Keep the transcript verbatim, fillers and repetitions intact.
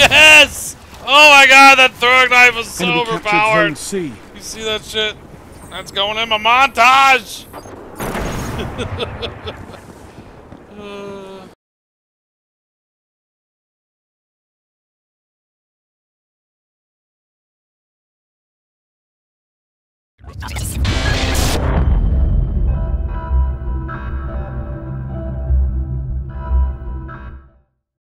Yes! Oh my god, that throwing knife was so Enemy overpowered. captured Zone C. You see that shit? That's going in my montage! uh,